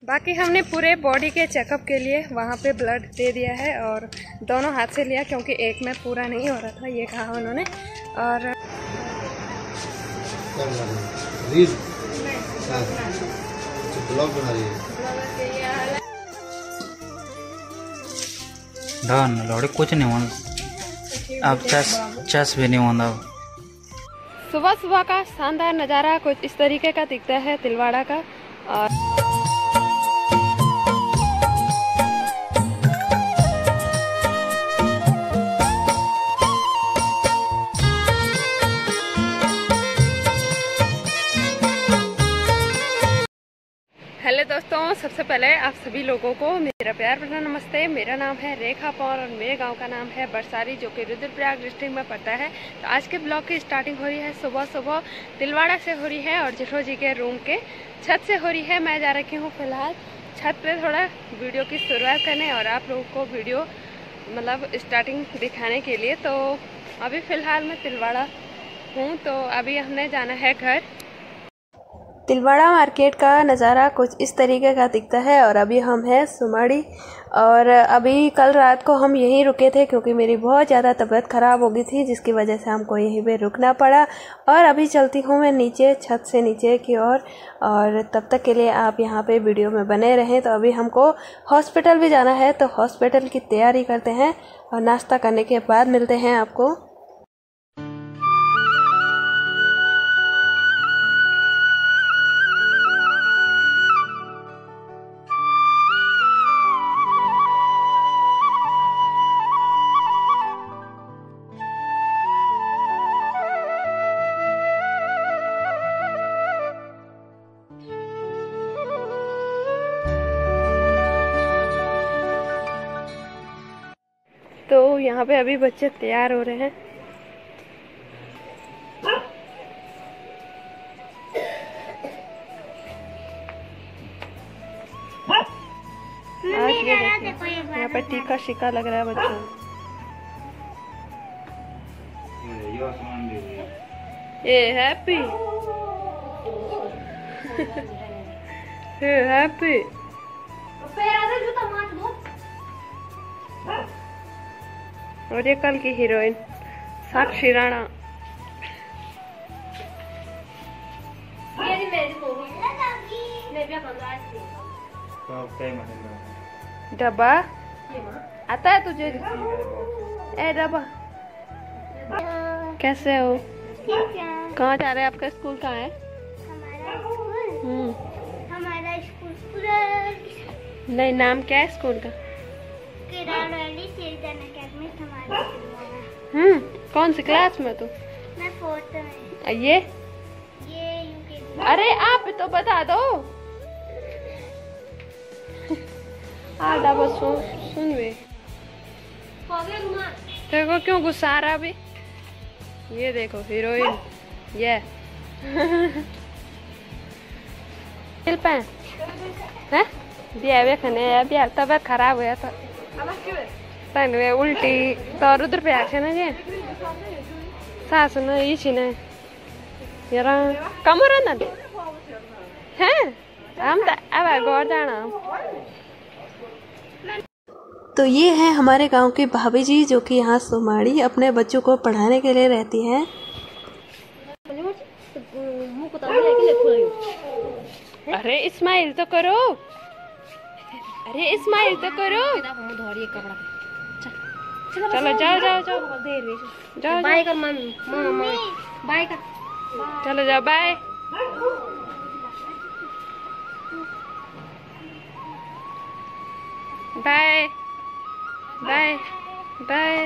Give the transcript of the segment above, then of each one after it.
बाकी हमने पूरे बॉडी के चेकअप के लिए वहाँ पे ब्लड दे दिया है और दोनों हाथ से लिया क्योंकि एक में पूरा नहीं हो रहा था, ये कहा उन्होंने। और लौड़े कुछ नहीं होना, अब चस भी नहीं होना। सुबह सुबह का शानदार नज़ारा कुछ इस तरीके का दिखता है तिलवाड़ा का। और हेलो दोस्तों, सबसे पहले आप सभी लोगों को मेरा प्यार भरा नमस्ते। मेरा नाम है रेखा पौर और मेरे गांव का नाम है बरसारी, जो कि रुद्रप्रयाग डिस्ट्रिक्ट में पड़ता है। तो आज के ब्लॉग की स्टार्टिंग हो रही है सुबह सुबह तिलवाड़ा से हो रही है और जेठो जी के रूम के छत से हो रही है। मैं जा रखी हूँ फिलहाल छत पे थोड़ा वीडियो की शुरुआत करने और आप लोगों को वीडियो मतलब स्टार्टिंग दिखाने के लिए। तो अभी फ़िलहाल मैं तिलवाड़ा हूँ, तो अभी हमने जाना है घर। तिलवाड़ा मार्केट का नज़ारा कुछ इस तरीके का दिखता है और अभी हम हैं सुमाड़ी। और अभी कल रात को हम यहीं रुके थे क्योंकि मेरी बहुत ज़्यादा तबीयत ख़राब हो गई थी, जिसकी वजह से हमको यहीं पे रुकना पड़ा। और अभी चलती हूँ मैं नीचे, छत से नीचे की ओर। और तब तक के लिए आप यहाँ पे वीडियो में बने रहें। तो अभी हमको हॉस्पिटल भी जाना है, तो हॉस्पिटल की तैयारी करते हैं और नाश्ता करने के बाद मिलते हैं आपको। तो यहाँ पे अभी बच्चे तैयार हो रहे हैं। आज ये देखिए यहाँ पे टीका शिका लग रहा है बच्चों। ये हैप्पी हैप्पी और ये कल की हीरोइन साक्षी राणा। डब्बा आता है तुझे? ए डब्बा, कैसे हो? कहाँ जा रहे हैं? आपका स्कूल कहाँ है? हमारा स्कूल नहीं, नाम क्या है स्कूल का? कौन सी क्लास में तू? मैं 4th में। ये UKG। अरे आप तो बता दो। आधा बस सुन वे। देखो क्यों गुस्सा आ रहा अभी। ये देखो हीरोइन ये मिल पाए हैं दिया वे खने अभी तबियत खराब हुआ था तन वे उल्टी तो रुद्रप्रयाग से ना जे सास न ई छी ने यार कमरा न हैं हम तो अब घर जाना। तो ये है हमारे गांव की भाभी जी, जो कि यहाँ सुमाड़ी अपने बच्चों को पढ़ाने के लिए रहती हैं। अरे इस्माइल तो करो, अरे इस्माइल तो करो। चलो जाओ जाओ जाओ जाओ बाय कर मम्मी बाय कर। चलो जाओ बाय। Bye bye bye.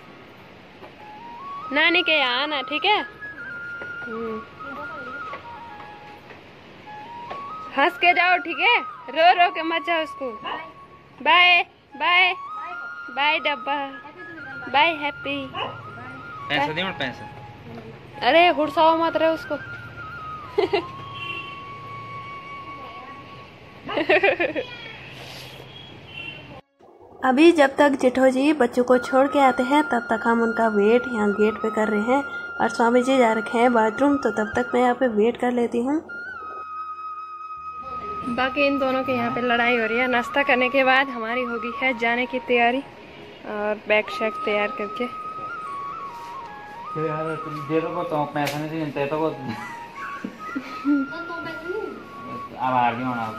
नानी के यहाँ आना, ठीक है? हंस के जाओ, ठीक है? रो रो के मत जाओ स्कूल। बाय बाय बाय डब्बा, बाय हैप्पी। पैसा दे पैसा। अरे हुड़साओ मत रहे उसको। अभी जब तक जेठो जी बच्चों को छोड़ के आते हैं तब तक हम उनका वेट यहाँ गेट पे कर रहे हैं। और स्वामी जी जा रखे हैं बाथरूम, तो तब तक मैं यहाँ पे वेट कर लेती हूँ। बाकी इन दोनों के यहाँ पे लड़ाई हो रही है। नाश्ता करने के बाद हमारी होगी है जाने की तैयारी और बैग शैग तैयार करके। दे दो तो पैसा नहीं मिलता तो अब आ रही होना।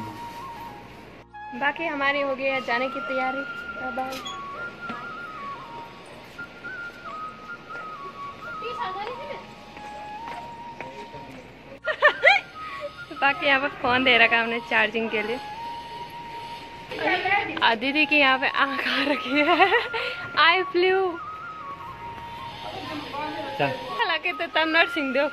बाकी हमारी हो गई है जाने की तैयारी। बाकी यहाँ पे फोन दे रखा हमने चार्जिंग के लिए। दीदी की यहाँ पे आँख आ रखी है। आई फ्लू हालांकि तो तब नर्सिंग दो।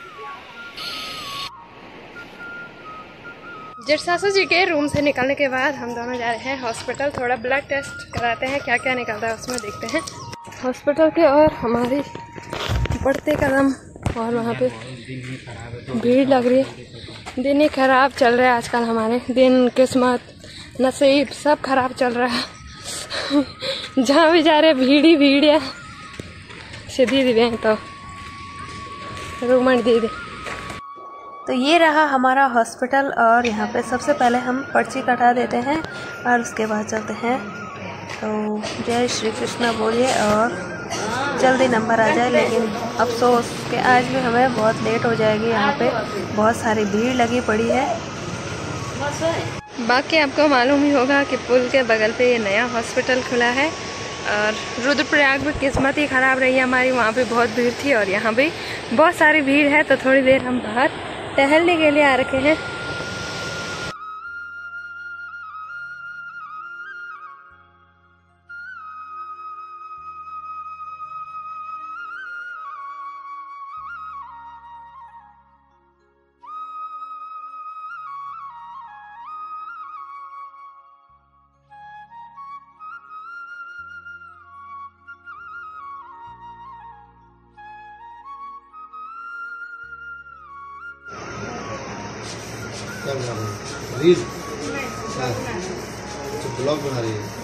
जेठ सासू जी के रूम से निकलने के बाद हम दोनों जा रहे हैं हॉस्पिटल। थोड़ा ब्लड टेस्ट कराते हैं, क्या क्या निकलता है उसमें देखते हैं हॉस्पिटल के। और हमारी बढ़ते कदम और वहाँ पे भीड़ लग रही है। दिन ही खराब चल रहा है आजकल हमारे। दिन, किस्मत, नसीब सब खराब चल रहा है। जहाँ भी जा रहे भीड़ ही भीड़ है। सीधी दीदी तो रुकमणी दीदी। तो ये रहा हमारा हॉस्पिटल और यहाँ पे सबसे पहले हम पर्ची कटा देते हैं और उसके बाद चलते हैं। तो जय श्री कृष्णा बोलिए और जल्दी नंबर आ जाए। लेकिन अफसोस कि आज भी हमें बहुत लेट हो जाएगी। यहाँ पे बहुत सारी भीड़ लगी पड़ी है। बाकी आपको मालूम ही होगा कि पुल के बगल पे ये नया हॉस्पिटल खुला है। और रुद्रप्रयाग में किस्मत ही ख़राब रही हमारी। वहाँ पे बहुत भीड़ थी और यहाँ भी बहुत सारी भीड़ है। तो थोड़ी देर हम बाहर टहलने के लिए आ रखे हैं। क्या बना रही है? रील? अच्छा ब्लॉग बना रही है।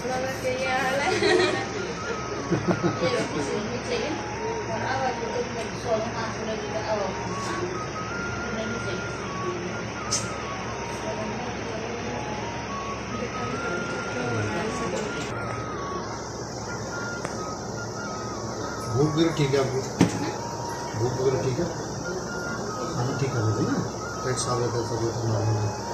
भूख वगैरह ठीक है आपको? भूख वगैरह ठीक है? खाना ठीक है मुझे ना? पेट साफ रहता है सब नॉर्मल है।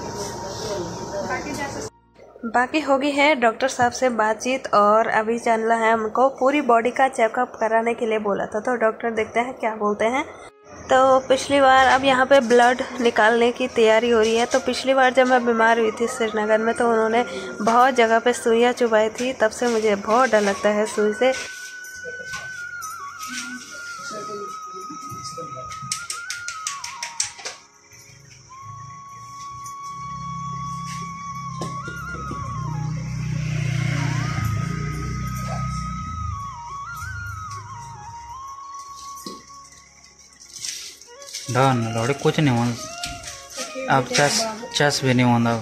बाकी होगी है डॉक्टर साहब से बातचीत और अभी चलना है हमको पूरी बॉडी का चेकअप कराने के लिए बोला था। तो डॉक्टर देखते हैं क्या बोलते हैं। तो पिछली बार अब यहाँ पे ब्लड निकालने की तैयारी हो रही है। तो पिछली बार जब मैं बीमार हुई थी श्रीनगर में तो उन्होंने बहुत जगह पे सुइयाँ चुभाई थी। तब से मुझे बहुत डर लगता है सुई से। डन लौड़े कुछ नहीं होता अब। चस भी नहीं होता।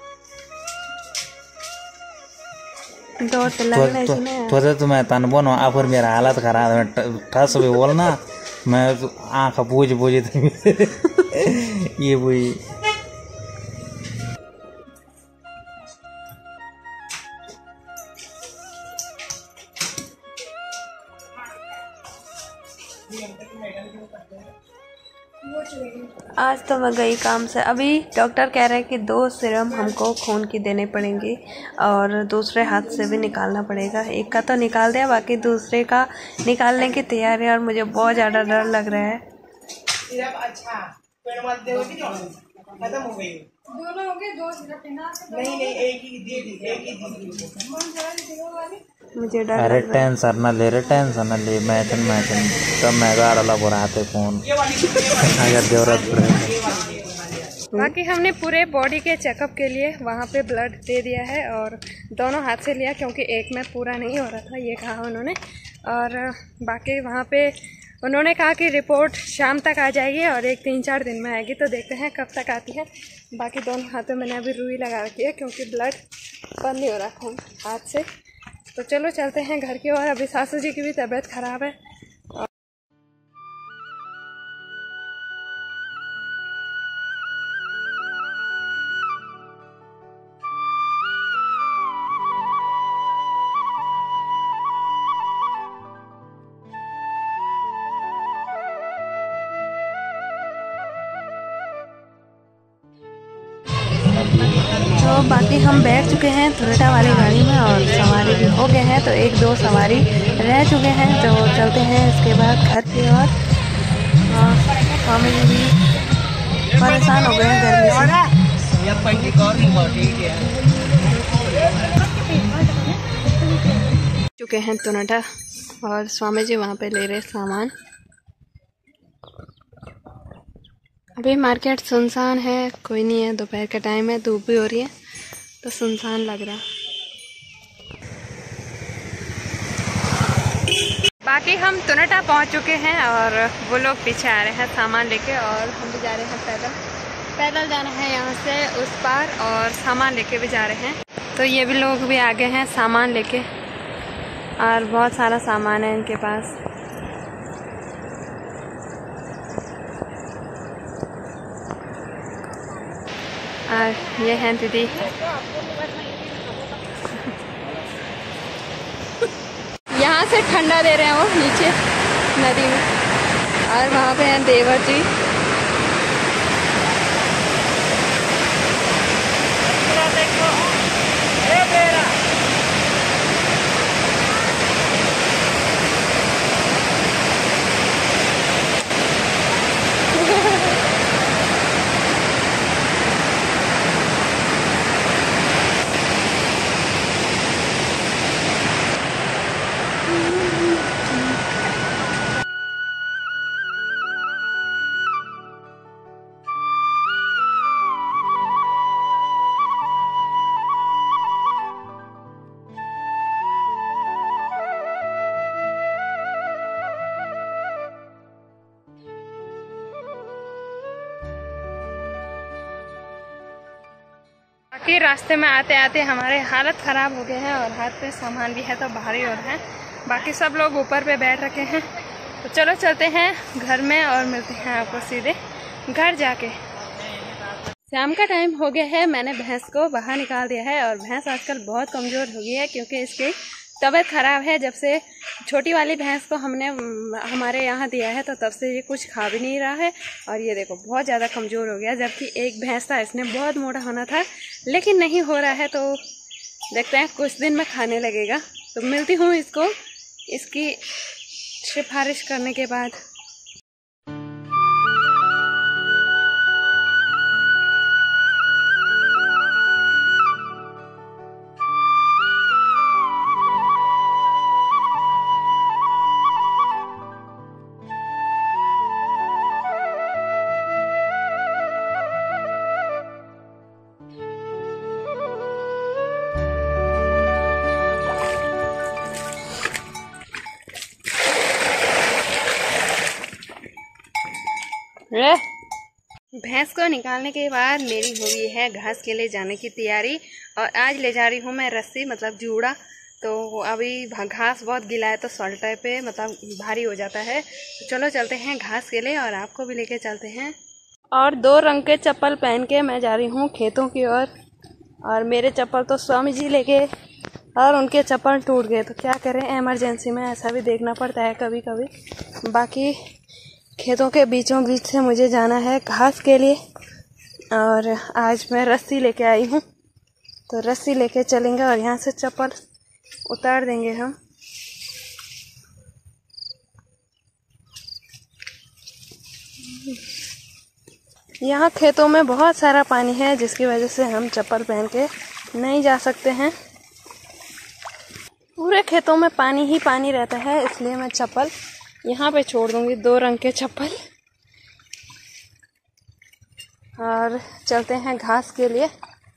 तो मैं तन बोनो आप मेरा हालत खराब है। ठस भी बोलना मैं आँख पूछ ये बुझी। आज तो मैं गई काम से। अभी डॉक्टर कह रहे हैं कि 2 सीरम हमको खून की देने पड़ेंगी और दूसरे हाथ से भी निकालना पड़ेगा। एक का तो निकाल दिया, बाकी दूसरे का निकालने की तैयारी है और मुझे बहुत ज़्यादा डर लग रहा है। खत्म हो गई। दोनों हो गए, 2 सिरप नहीं एक ही दे दी, एक ही दी। मुझे डर। अरे टेंशन न ले रे, टेंशन न ले। मैचन तब मैं गाड़ा बुराते फोन अगर जरूरत पड़े। बाकी हमने पूरे बॉडी के चेकअप के लिए वहाँ पे ब्लड दे दिया है और दोनों हाथ से लिया क्योंकि एक में पूरा नहीं हो रहा था, ये कहा उन्होंने। और बाकी वहाँ पे उन्होंने कहा कि रिपोर्ट शाम तक आ जाएगी और 3-4 दिन में आएगी। तो देखते हैं कब तक आती है। बाकी दोनों हाथों में मैंने अभी रुई लगा रखी है क्योंकि ब्लड बंद नहीं हो रहा खून हाथ से। तो चलो चलते हैं घर की ओर। अभी सासू जी की भी तबीयत ख़राब है। तो बाकी हम बैठ चुके हैं टोयोटा वाली गाड़ी में और सवारी भी हो गए हैं, तो 1-2 सवारी रह चुके हैं। तो चलते हैं इसके बाद घर की ओर। स्वामी जी भी परेशान हो गए हैं गर्मी से। चुके हैं टोयोटा और स्वामी जी वहाँ पे ले रहे सामान। अभी मार्केट सुनसान है, कोई नहीं है, दोपहर का टाइम है, धूप भी हो रही है तो सुनसान लग रहा। बाकी हम टोयोटा पहुंच चुके हैं और वो लोग पीछे आ रहे हैं सामान लेके और हम भी जा रहे हैं पैदल जाना है यहाँ से उस पार और सामान लेके भी जा रहे हैं। तो ये भी लोग भी आगे हैं सामान लेके और बहुत सारा सामान है इनके पास। और ये हैं दीदी। यहाँ से ठंडा दे रहे हैं वो नीचे नदी में और वहाँ पे हैं देवर जी। बाकी रास्ते में आते आते हमारे हालत ख़राब हो गए हैं और हाथ पे सामान भी है तो भारी और है। बाकी सब लोग ऊपर पे बैठ रखे हैं, तो चलो चलते हैं घर में और मिलते हैं आपको सीधे घर जाके। शाम का टाइम हो गया है, मैंने भैंस को बाहर निकाल दिया है और भैंस आजकल बहुत कमज़ोर हो गई है क्योंकि इसकी तबीयत ख़राब है। जब से छोटी वाली भैंस को हमने हमारे यहाँ दिया है तो तब से ये कुछ खा भी नहीं रहा है और ये देखो बहुत ज़्यादा कमज़ोर हो गया। जबकि एक भैंस था, इसने बहुत मोटा होना था लेकिन नहीं हो रहा है, तो देखते हैं कुछ दिन में खाने लगेगा। तो मिलती हूँ इसको इसकी सिफारिश करने के बाद। भैंस को निकालने के बाद मेरी हो गई है घास के लिए जाने की तैयारी और आज ले जा रही हूँ मैं रस्सी मतलब जूड़ा। तो अभी घास बहुत गीला है तो सॉल्टे पे मतलब भारी हो जाता है। तो चलो चलते हैं घास के लिए और आपको भी लेके चलते हैं। और 2 रंग के चप्पल पहन के मैं जा रही हूँ खेतों की ओर और मेरे चप्पल तो स्वामी जी लेके और उनके चप्पल टूट गए। तो क्या करें, इमरजेंसी में ऐसा भी देखना पड़ता है कभी कभी। बाकी खेतों के बीचों बीच से मुझे जाना है घास के लिए और आज मैं रस्सी लेके आई हूँ, तो रस्सी लेके चलेंगे और यहाँ से चप्पल उतार देंगे हम। यहाँ खेतों में बहुत सारा पानी है जिसकी वजह से हम चप्पल पहन के नहीं जा सकते हैं। पूरे खेतों में पानी ही पानी रहता है, इसलिए मैं चप्पल यहाँ पे छोड़ दूँगी, 2 रंग के चप्पल। और चलते हैं घास के लिए।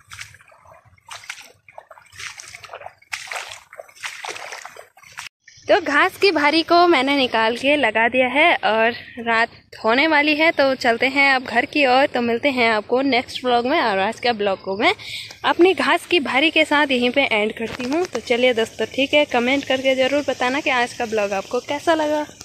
तो घास की भारी को मैंने निकाल के लगा दिया है और रात होने वाली है, तो चलते हैं अब घर की ओर। तो मिलते हैं आपको नेक्स्ट व्लॉग में और आज का ब्लॉग को मैं अपनी घास की भारी के साथ यहीं पे एंड करती हूँ। तो चलिए दोस्तों, ठीक है, कमेंट करके ज़रूर बताना कि आज का ब्लॉग आपको कैसा लगा।